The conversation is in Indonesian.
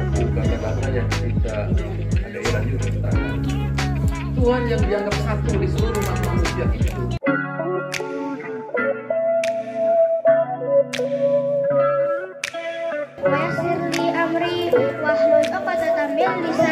satu katakanlah yang ketika ada Iran juga katakan Tuhan yang dianggap satu di seluruh umat manusia itu. Wa yassir li amri wahlul 'uqdatam min lisani